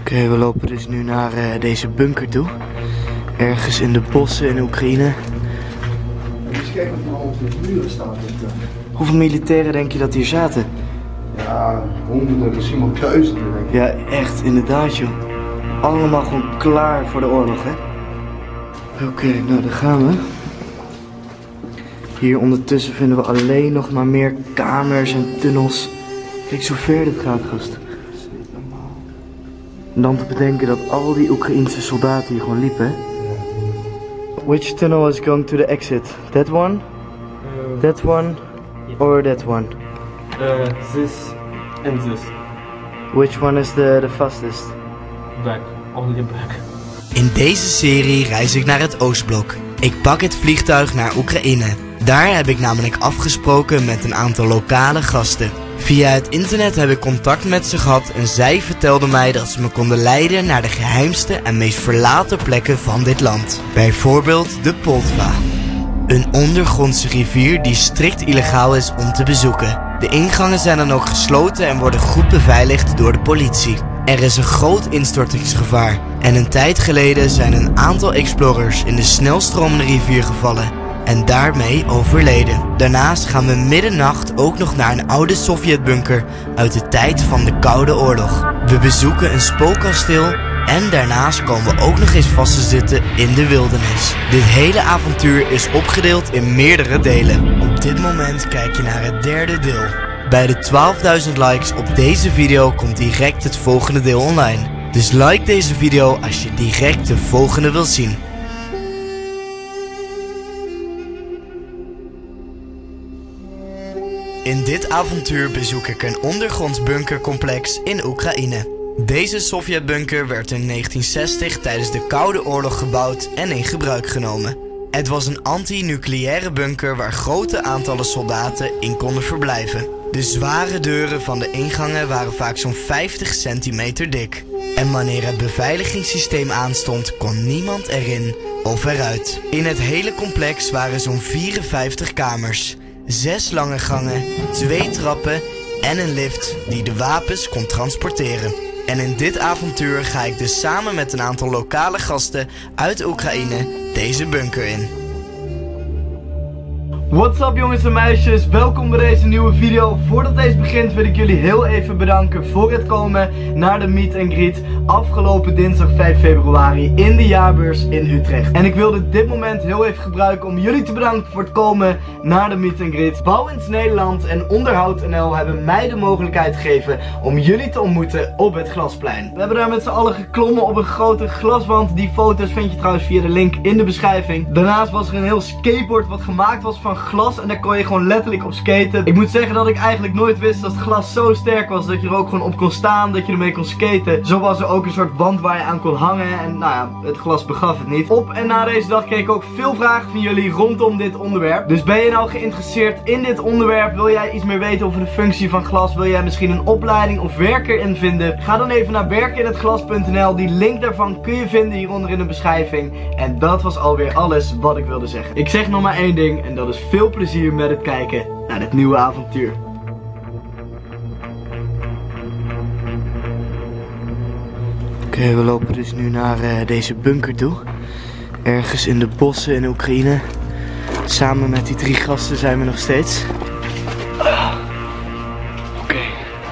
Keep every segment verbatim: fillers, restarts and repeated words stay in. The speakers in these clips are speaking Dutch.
Oké, okay, we lopen dus nu naar uh, deze bunker toe. Ergens in de bossen in Oekraïne. Eens kijken wat er al op de muren staat. Hoeveel militairen denk je dat hier zaten? Ja, honderden, misschien wel duizenden denk ik. Ja, echt, inderdaad joh. Allemaal gewoon klaar voor de oorlog, hè? Oké, okay, nou daar gaan we. Hier ondertussen vinden we alleen nog maar meer kamers en tunnels. Kijk zo ver dit gaat, gast. En dan te bedenken dat al die Oekraïense soldaten hier gewoon liepen, hè? Which tunnel is going to the exit? That one? Uh, that one? Yeah. Or that one? Uh, this and this. Which one is the, the fastest? Back. Only back. In deze serie reis ik naar het Oostblok. Ik pak het vliegtuig naar Oekraïne. Daar heb ik namelijk afgesproken met een aantal lokale gasten. Via het internet heb ik contact met ze gehad en zij vertelden mij dat ze me konden leiden naar de geheimste en meest verlaten plekken van dit land. Bijvoorbeeld de Poltva. Een ondergrondse rivier die strikt illegaal is om te bezoeken. De ingangen zijn dan ook gesloten en worden goed beveiligd door de politie. Er is een groot instortingsgevaar en een tijd geleden zijn een aantal explorers in de snelstromende rivier gevallen en daarmee overleden. Daarnaast gaan we middernacht ook nog naar een oude Sovjetbunker uit de tijd van de Koude Oorlog. We bezoeken een spookkasteel en daarnaast komen we ook nog eens vast te zitten in de wildernis. Dit hele avontuur is opgedeeld in meerdere delen. Op dit moment kijk je naar het derde deel. Bij de twaalfduizend likes op deze video komt direct het volgende deel online. Dus like deze video als je direct de volgende wilt zien. In dit avontuur bezoek ik een ondergronds bunkercomplex in Oekraïne. Deze Sovjetbunker werd in negentien zestig tijdens de Koude Oorlog gebouwd en in gebruik genomen. Het was een anti-nucleaire bunker waar grote aantallen soldaten in konden verblijven. De zware deuren van de ingangen waren vaak zo'n vijftig centimeter dik. En wanneer het beveiligingssysteem aanstond, kon niemand erin of eruit. In het hele complex waren zo'n vierenvijftig kamers. Zes lange gangen, twee trappen en een lift die de wapens kon transporteren. En in dit avontuur ga ik dus samen met een aantal lokale gasten uit Oekraïne deze bunker in. What's up jongens en meisjes, welkom bij deze nieuwe video. Voordat deze begint wil ik jullie heel even bedanken voor het komen naar de meet and greet afgelopen dinsdag vijf februari in de jaarbeurs in Utrecht. En ik wilde dit moment heel even gebruiken om jullie te bedanken voor het komen naar de meet and greet. Bouwens Nederland en Onderhoud N L hebben mij de mogelijkheid gegeven om jullie te ontmoeten op het Glasplein. We hebben daar met z'n allen geklommen op een grote glaswand. Die foto's vind je trouwens via de link in de beschrijving. Daarnaast was er een heel skateboard wat gemaakt was van glas en daar kon je gewoon letterlijk op skaten. Ik moet zeggen dat ik eigenlijk nooit wist dat het glas zo sterk was dat je er ook gewoon op kon staan, dat je ermee kon skaten. Zo was er ook een soort wand waar je aan kon hangen en nou ja, het glas begaf het niet. Op en na deze dag kreeg ik ook veel vragen van jullie rondom dit onderwerp. Dus ben je nou geïnteresseerd in dit onderwerp? Wil jij iets meer weten over de functie van glas? Wil jij misschien een opleiding of werk erin vinden? Ga dan even naar werkeninhetglas punt n l. Die link daarvan kun je vinden hieronder in de beschrijving. En dat was alweer alles wat ik wilde zeggen. Ik zeg nog maar één ding en dat is veel plezier met het kijken naar dit nieuwe avontuur. Oké, okay, we lopen dus nu naar uh, deze bunker toe. Ergens in de bossen in Oekraïne. Samen met die drie gasten zijn we nog steeds. Uh, Oké. Okay.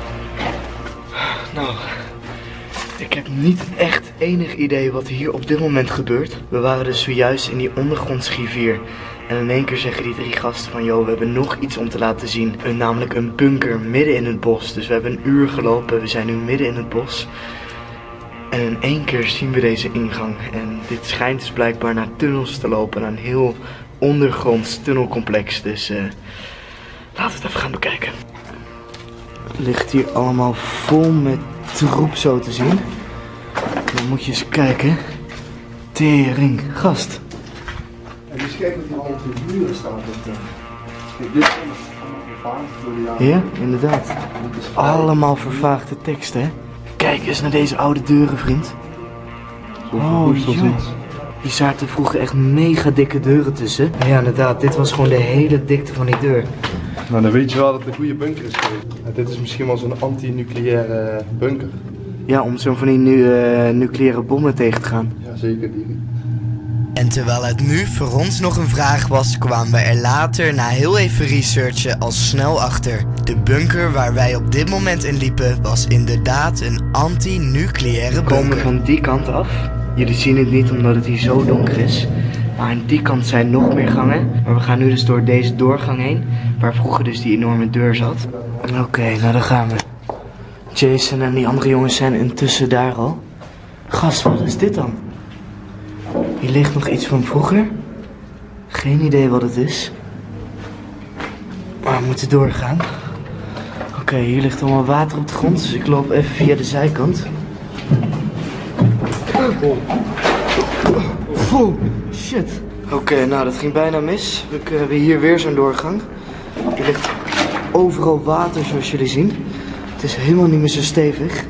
Nou, ik heb niet echt enig idee wat hier op dit moment gebeurt. We waren dus zojuist in die ondergrondse rivier. En in één keer zeggen die drie gasten van, joh, we hebben nog iets om te laten zien. Een, namelijk een bunker midden in het bos. Dus we hebben een uur gelopen, we zijn nu midden in het bos. En in één keer zien we deze ingang. En dit schijnt dus blijkbaar naar tunnels te lopen. Naar een heel ondergronds tunnelcomplex. Dus uh, laten we het even gaan bekijken. Het ligt hier allemaal vol met troep zo te zien. Dan moet je eens kijken. Tering, gast. En eens kijken wat hier al op de muren staat. Kijk, dit is allemaal vervaagd door de jaren. Ja, inderdaad. Allemaal vervaagde teksten, hè. Kijk eens naar deze oude deuren, vriend. Oh, joh. Hier zaten vroeger echt mega dikke deuren tussen. Ja, inderdaad. Dit was gewoon de hele dikte van die deur. Nou, dan weet je wel dat het een goede bunker is geweest. Dit is misschien wel zo'n anti-nucleaire bunker. Ja, om zo van die nu, uh, nucleaire bommen tegen te gaan. Ja, zeker die. En terwijl het nu voor ons nog een vraag was, kwamen we er later na heel even researchen al snel achter. De bunker waar wij op dit moment in liepen was inderdaad een anti-nucleaire bunker. We komen van die kant af. Jullie zien het niet omdat het hier zo donker is. Maar aan die kant zijn nog meer gangen. Maar we gaan nu dus door deze doorgang heen, waar vroeger dus die enorme deur zat. Oké, okay, nou daar gaan we. Jason en die andere jongens zijn intussen daar al. Gast, wat is dit dan? Hier ligt nog iets van vroeger. Geen idee wat het is. Maar we moeten doorgaan. Oké, okay, hier ligt allemaal water op de grond, dus ik loop even via de zijkant. Oh, shit. Oké, okay, nou dat ging bijna mis. We hebben hier weer zo'n doorgang. Er ligt overal water zoals jullie zien. Het is helemaal niet meer zo stevig.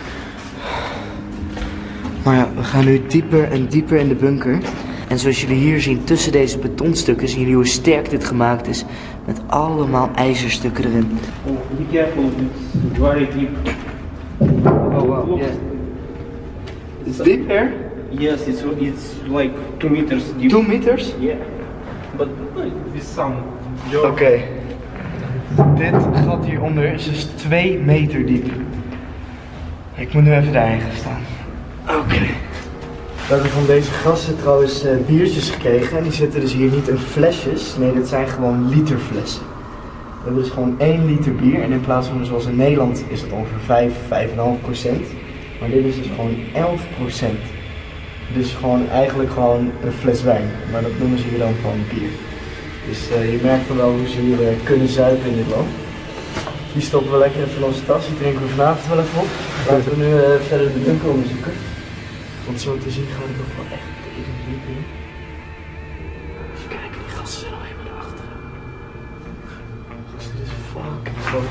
Maar ja, we gaan nu dieper en dieper in de bunker. En zoals jullie hier zien, tussen deze betonstukken zien jullie hoe sterk dit gemaakt is. Met allemaal ijzerstukken erin. Oh, be careful, it's very deep. Oh wow, yeah. It's deep here? Yes, it's, it's like two meters deep. Two meters? Yeah, but with some... Oké. Okay. Dit gat hieronder is dus twee meter diep. Ik moet nu even daarheen gaan staan. Oké. Okay. We hebben van deze gasten trouwens uh, biertjes gekregen. En die zitten dus hier niet in flesjes. Nee, dit zijn gewoon literflessen. We hebben dus gewoon één liter bier. En in plaats van zoals in Nederland is het ongeveer vijf, vijf komma vijf procent. Maar dit is dus gewoon elf procent. Dus gewoon eigenlijk gewoon een fles wijn. Maar dat noemen ze hier dan gewoon bier. Dus uh, je merkt dan wel hoe ze hier uh, kunnen zuipen in dit land. Die stoppen we lekker even in onze tas. Die drinken we vanavond wel even op. Laten we nu uh, verder de bunker onderzoeken. Want zo te zien gaat het ook wel echt tegen de bunker in. Als je kijkt, die gasten zijn al helemaal daarachter. Gasten, dit is fucking groot.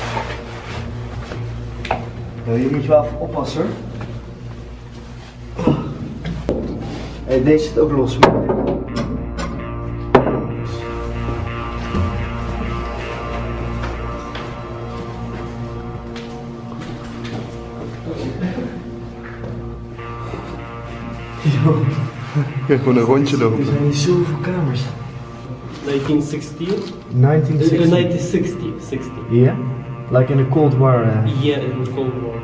Nou, hier moet je wel even oppassen hoor. Hey, deze zit ook los. Ik ga gewoon een rondje lopen. Er zijn hier zoveel kamers. nineteen sixty? nineteen sixty? Uh, nineteen sixty. sixty. Yeah? Like in the Cold War? Uh... Yeah, in the Cold War.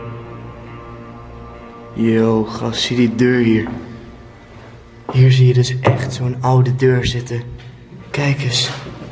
Yo, gast, zie die deur hier. Hier zie je dus echt zo'n oude deur zitten. Kijk eens.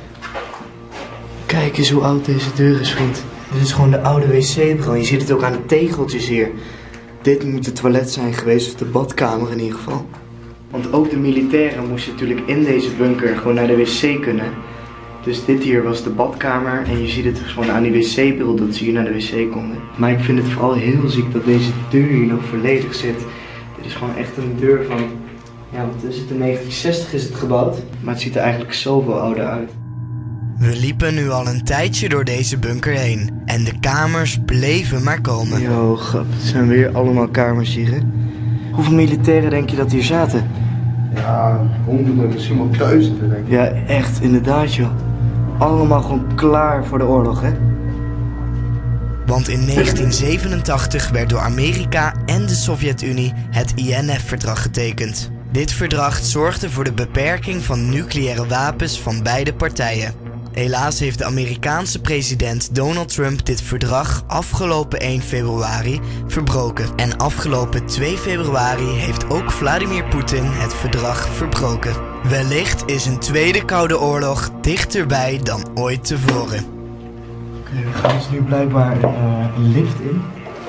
Kijk eens hoe oud deze deur is, vriend. Dit is gewoon de oude wc-bril. Je ziet het ook aan de tegeltjes hier. Dit moet het toilet zijn geweest, of de badkamer in ieder geval. Want ook de militairen moesten natuurlijk in deze bunker gewoon naar de wc kunnen. Dus dit hier was de badkamer en je ziet het gewoon aan die wc-bril dat ze hier naar de wc konden. Maar ik vind het vooral heel ziek dat deze deur hier nog volledig zit. Dit is gewoon echt een deur van, ja wat is het, in negentien zestig is het gebouwd. Maar het ziet er eigenlijk zoveel ouder uit. We liepen nu al een tijdje door deze bunker heen. En de kamers bleven maar komen. Yo, grap. Het zijn weer allemaal kamers hier, hè? Hoeveel militairen denk je dat hier zaten? Ja, honderden, misschien wel duizenden, denk ik. Ja, echt, inderdaad, joh. Allemaal gewoon klaar voor de oorlog, hè? Want in negentien zevenentachtig werd door Amerika en de Sovjet-Unie het I N F-verdrag getekend. Dit verdrag zorgde voor de beperking van nucleaire wapens van beide partijen. Helaas heeft de Amerikaanse president Donald Trump dit verdrag afgelopen één februari verbroken. En afgelopen twee februari heeft ook Vladimir Poetin het verdrag verbroken. Wellicht is een tweede koude oorlog dichterbij dan ooit tevoren. Oké, okay, we gaan dus nu blijkbaar uh, een lift in.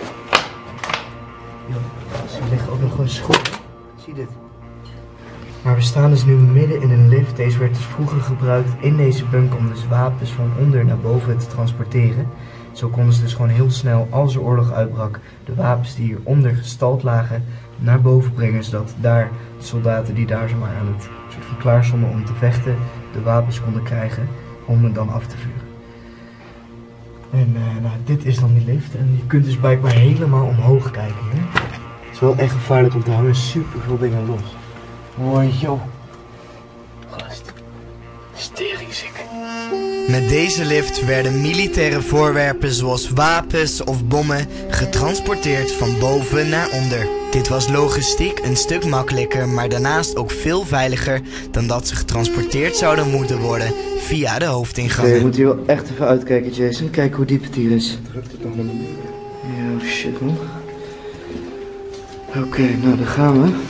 Yo, er ligt ook nog een schop. Zie dit. Maar we staan dus nu midden in een lift. Deze werd dus vroeger gebruikt in deze bunker om dus wapens van onder naar boven te transporteren. Zo konden ze dus gewoon heel snel, als er oorlog uitbrak, de wapens die hieronder gestald lagen naar boven brengen. Zodat daar de soldaten die daar zomaar aan het soort van klaar stonden om te vechten, de wapens konden krijgen om het dan af te vuren. En uh, nou, dit is dan die lift. En je kunt dus blijkbaar helemaal omhoog kijken hier. Het is wel echt gevaarlijk om te hangen, super veel dingen los. Hoi, joh. Gast. Steringziek. Met deze lift werden militaire voorwerpen zoals wapens of bommen getransporteerd van boven naar onder. Dit was logistiek een stuk makkelijker, maar daarnaast ook veel veiliger dan dat ze getransporteerd zouden moeten worden via de hoofdingangen. Okay, je moet hier wel echt even uitkijken, Jason. Kijk hoe diep het hier is. Drukt het nog naar beneden. Ja, shit man. Oké, okay, nou daar gaan we.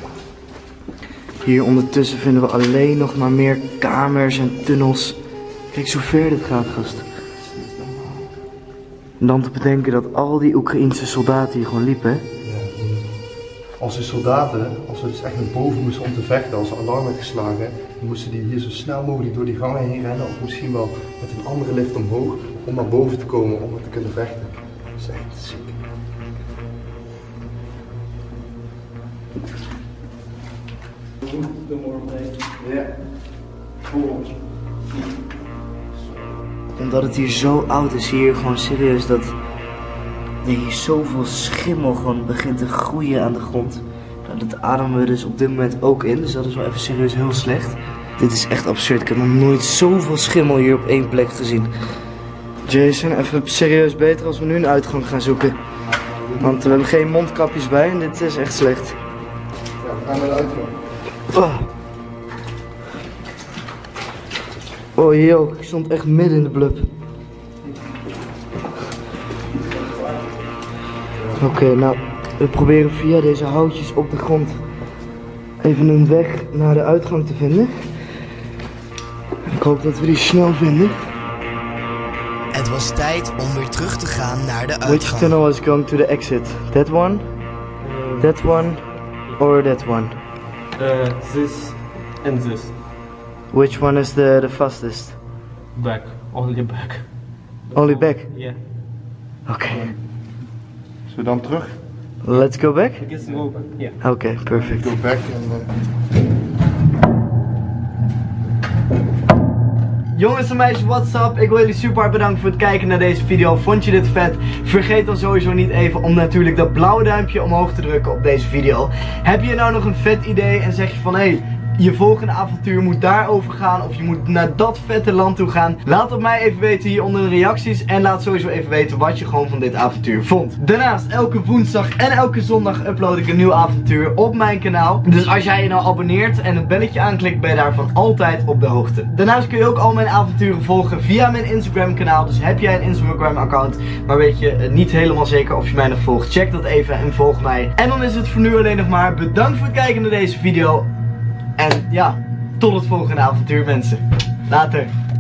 Hier ondertussen vinden we alleen nog maar meer kamers en tunnels. Kijk zo ver dit gaat, gast. En dan te bedenken dat al die Oekraïense soldaten hier gewoon liepen. Ja. Als de soldaten, als we dus echt naar boven moesten om te vechten, als er alarm werd geslagen, dan moesten die hier zo snel mogelijk door die gangen heen rennen. Of misschien wel met een andere lift omhoog om naar boven te komen om te kunnen vechten. Dat is echt ziek. Ja. Omdat het hier zo oud is, zie je gewoon serieus dat nee, hier zoveel schimmel gewoon begint te groeien aan de grond. Nou, dat ademen we dus op dit moment ook in, dus dat is wel even serieus heel slecht. Dit is echt absurd, ik heb nog nooit zoveel schimmel hier op één plek gezien. Jason, even serieus beter als we nu een uitgang gaan zoeken. Want we hebben geen mondkapjes bij en dit is echt slecht. Ja, we gaan naar de uitgang. Oh. Oh yo, ik stond echt midden in de blub. Oké, okay, nou, we proberen via deze houtjes op de grond even een weg naar de uitgang te vinden. Ik hoop dat we die snel vinden. Het was tijd om weer terug te gaan naar de Which uitgang. tunnel is going to the exit? That one? That one? Or that one? Uh, this and this. Which one is the, the fastest? Back. Only back. Only back? Yeah. Oké. Okay. Zullen we dan terug? Let's go back? I guess go back. Yeah. Oké, okay, perfect. Go back en... Uh... Jongens en meisjes, what's up? Ik wil jullie super hard bedanken voor het kijken naar deze video. Vond je dit vet? Vergeet dan sowieso niet even om natuurlijk dat blauwe duimpje omhoog te drukken op deze video. Heb je nou nog een vet idee en zeg je van hé, hey, je volgende avontuur moet daarover gaan of je moet naar dat vette land toe gaan? Laat het mij even weten hier onder de reacties en laat sowieso even weten wat je gewoon van dit avontuur vond. Daarnaast, elke woensdag en elke zondag upload ik een nieuw avontuur op mijn kanaal. Dus als jij je nou abonneert en het belletje aanklikt, ben je daarvan altijd op de hoogte. Daarnaast kun je ook al mijn avonturen volgen via mijn Instagram kanaal. Dus heb jij een Instagram account, maar weet je niet helemaal zeker of je mij nog volgt, check dat even en volg mij. En dan is het voor nu alleen nog maar bedankt voor het kijken naar deze video. En ja, tot het volgende avontuur mensen. Later.